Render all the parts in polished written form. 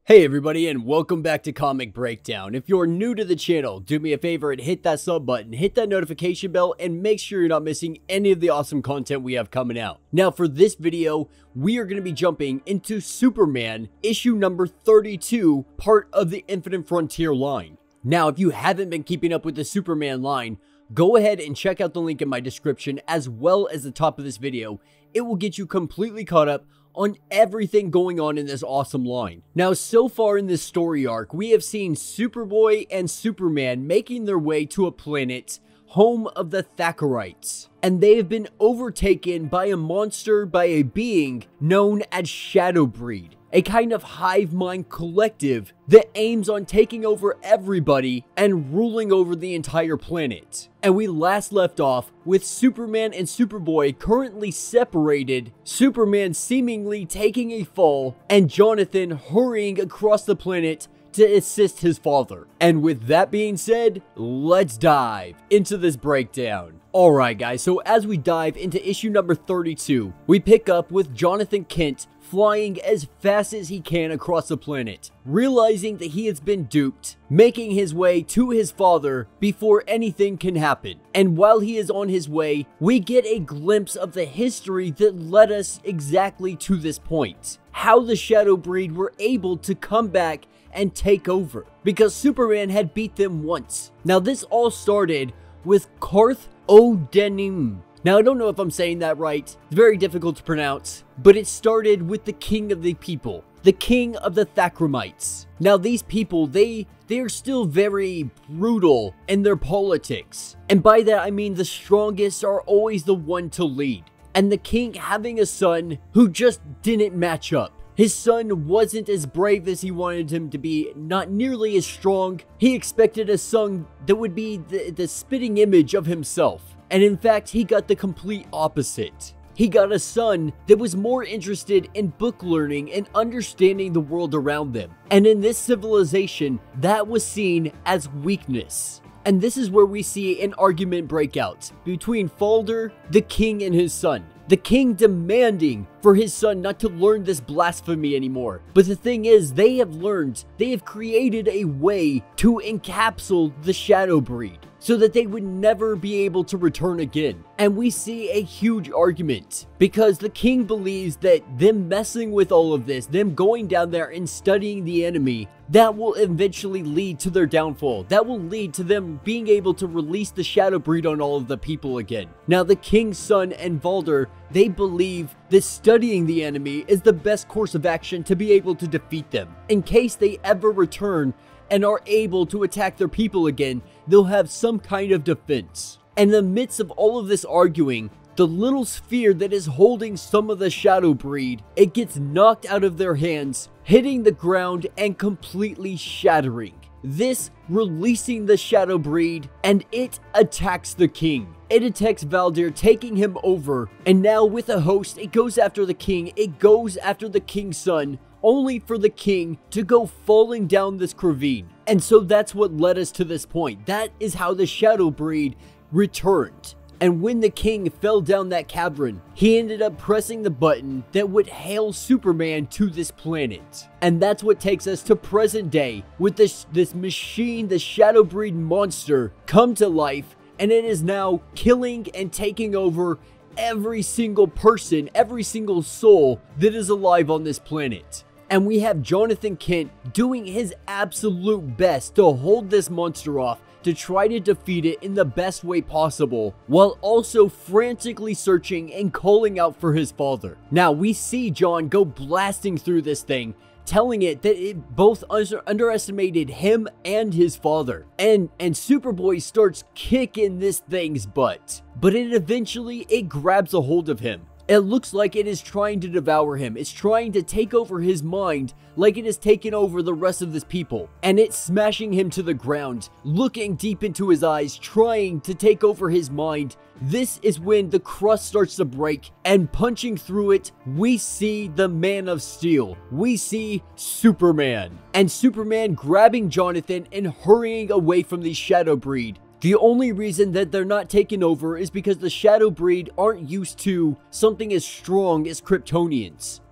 Hey everybody, and welcome back to Comic Breakdown. If you're new to the channel, do me a favor and hit that sub button, hit that notification bell, and make sure you're not missing any of the awesome content we have coming out. Now for this video, we are going to be jumping into Superman issue number 32, part of the Infinite Frontier line. Now if you haven't been keeping up with the Superman line, go ahead and check out the link in my description as well as the top of this video. It will get you completely caught up on everything going on in this awesome line. Now, so far in this story arc, we have seen Superboy and Superman making their way to a planet, home of the Thackerites. And they have been overtaken by a monster, by a being known as Shadowbreed. A kind of hive mind collective that aims on taking over everybody and ruling over the entire planet. And we last left off with Superman and Superboy currently separated, Superman seemingly taking a fall, and Jonathan hurrying across the planet to assist his father. And with that being said, let's dive into this breakdown. Alright guys, so as we dive into issue number 32, we pick up with Jonathan Kent flying as fast as he can across the planet, realizing that he has been duped, making his way to his father before anything can happen. And while he is on his way, we get a glimpse of the history that led us exactly to this point. How the Shadowbreed were able to come back and take over, because Superman had beat them once. Now this all started with Carth O'Denim. Now I don't know if I'm saying that right, it's very difficult to pronounce, but it started with the king of the people, the king of the Thackerites. Now these people, they are still very brutal in their politics, and by that I mean the strongest are always the one to lead. And the king having a son who just didn't match up. His son wasn't as brave as he wanted him to be, not nearly as strong. He expected a son that would be the spitting image of himself. And in fact, he got the complete opposite. He got a son that was more interested in book learning and understanding the world around them. And in this civilization, that was seen as weakness. And this is where we see an argument break out between Falder, the king, and his son. The king demanding for his son not to learn this blasphemy anymore. But the thing is, they have created a way to encapsulate the Shadowbreed so that they would never be able to return again. And we see a huge argument because the king believes that them messing with all of this, them going down there and studying the enemy, that will eventually lead to their downfall. That will lead to them being able to release the Shadowbreed on all of the people again. Now the king's son and Valder, they believe that studying the enemy is the best course of action to be able to defeat them. In case they ever return and are able to attack their people again, they'll have some kind of defense. And in the midst of all of this arguing, the little sphere that is holding some of the Shadowbreed, it gets knocked out of their hands, hitting the ground and completely shattering. This releasing the Shadowbreed, and it attacks the king. It attacks Valdir, taking him over, and now with a host, it goes after the king, it goes after the king's son, only for the king to go falling down this ravine. And so that's what led us to this point. That is how the Shadowbreed returned. And when the king fell down that cavern, he ended up pressing the button that would hail Superman to this planet. And that's what takes us to present day with this machine, the Shadowbreed monster, come to life, and it is now killing and taking over every single person, every single soul that is alive on this planet. And we have Jonathan Kent doing his absolute best to hold this monster off, to try to defeat it in the best way possible, while also frantically searching and calling out for his father. Now we see John go blasting through this thing, telling it that it both underestimated him and his father. And Superboy starts kicking this thing's butt, but it eventually grabs a hold of him. It looks like it is trying to devour him. It's trying to take over his mind like it has taken over the rest of this people. And it's smashing him to the ground, looking deep into his eyes, trying to take over his mind. This is when the crust starts to break, and punching through it, we see the Man of Steel. We see Superman. And Superman grabbing Jonathan and hurrying away from the Shadowbreed. The only reason that they're not taken over is because the Shadowbreed aren't used to something as strong as Kryptonians.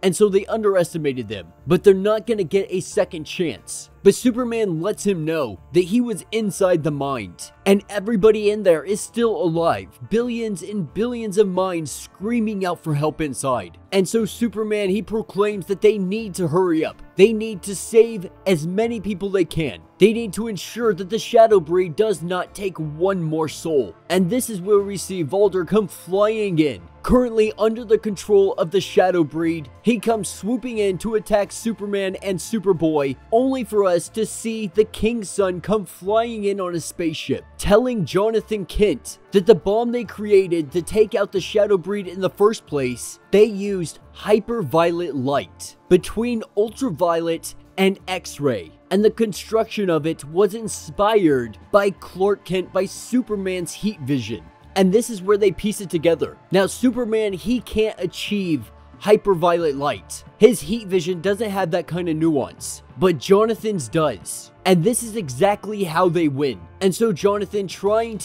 and so they underestimated them. But they're not gonna get a second chance. But Superman lets him know that he was inside the mind, and everybody in there is still alive. Billions and billions of minds screaming out for help inside. And so Superman, he proclaims that they need to hurry up. They need to save as many people they can. They need to ensure that the Shadow Breed does not take one more soul. And this is where we see Valder come flying in. Currently under the control of the Shadow Breed, he comes swooping in to attack Superman and Superboy, only for us to see the King's son come flying in on a spaceship, telling Jonathan Kent that the bomb they created to take out the Shadow Breed in the first place, they used hyperviolet light between ultraviolet and X-ray, and the construction of it was inspired by Clark Kent, by Superman's heat vision. And this is where they piece it together. Now, Superman, he can't achieve hyperviolet light. His heat vision doesn't have that kind of nuance, but Jonathan's does. And this is exactly how they win. And so Jonathan trying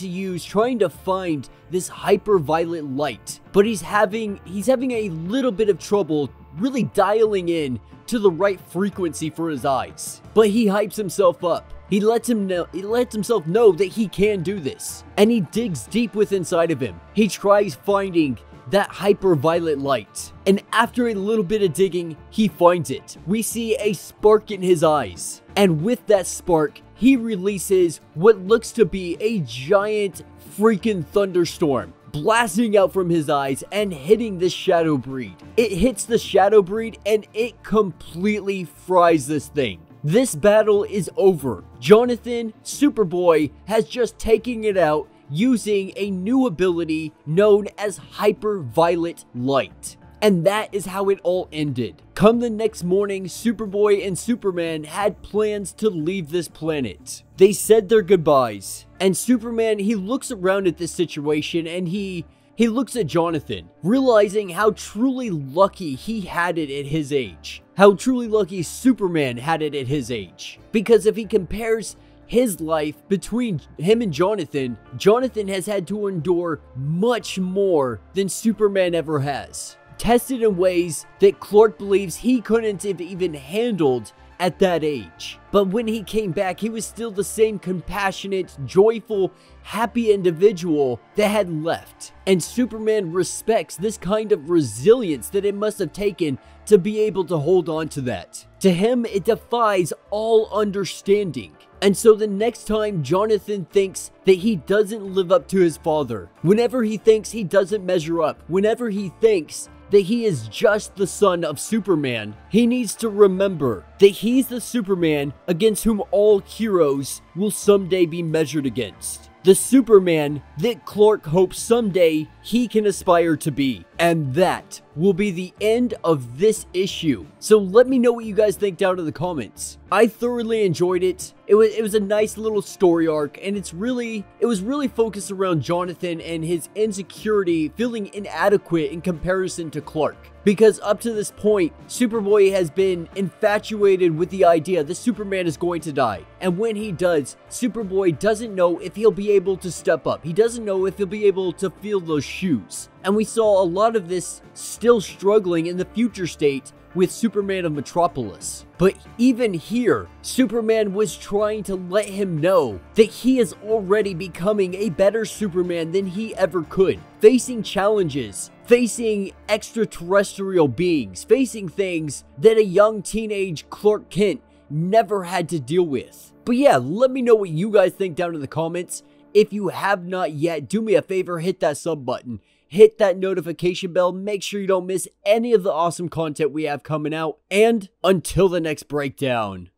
to find this hyperviolet light, but he's having a little bit of trouble really dialing in to the right frequency for his eyes. But he hypes himself up. He lets himself know that he can do this. And he digs deep within inside of him. He tries finding that hyperviolet light. And after a little bit of digging, he finds it. We see a spark in his eyes. And with that spark, he releases what looks to be a giant freaking thunderstorm, blasting out from his eyes and hitting the Shadow Breed. It hits the Shadow Breed and it completely fries this thing. This battle is over. Jonathan, Superboy, has just taken it out using a new ability known as hyperviolet light. And that is how it all ended. Come the next morning, Superboy and Superman had plans to leave this planet. They said their goodbyes. And Superman, he looks around at this situation and he looks at Jonathan, realizing how truly lucky he had it at his age. How truly lucky Superman had it at his age. Because if he compares his life between him and Jonathan, Jonathan has had to endure much more than Superman ever has. Tested in ways that Clark believes he couldn't have even handled at that age. But when he came back, he was still the same compassionate, joyful, happy individual that had left. And Superman respects this kind of resilience that it must have taken to be able to hold on to that. To him, it defies all understanding. And so the next time Jonathan thinks that he doesn't live up to his father, whenever he thinks he doesn't measure up, whenever he thinks that he is just the son of Superman, he needs to remember that he's the Superman against whom all heroes will someday be measured against. The Superman that Clark hopes someday he can aspire to be. And that will be the end of this issue. So let me know what you guys think down in the comments. I thoroughly enjoyed it. It was a nice little story arc, and it was really focused around Jonathan and his insecurity, feeling inadequate in comparison to Clark. Because up to this point, Superboy has been infatuated with the idea that Superman is going to die. And when he does, Superboy doesn't know if he'll be able to step up. He doesn't know if he'll be able to feel those shoes. And we saw a lot of this still struggling in the future state with Superman of Metropolis. But even here, Superman was trying to let him know that he is already becoming a better Superman than he ever could. Facing challenges, facing extraterrestrial beings, facing things that a young teenage Clark Kent never had to deal with. But yeah, let me know what you guys think down in the comments. If you have not yet, do me a favor, hit that sub button. Hit that notification bell, make sure you don't miss any of the awesome content we have coming out, and until the next breakdown.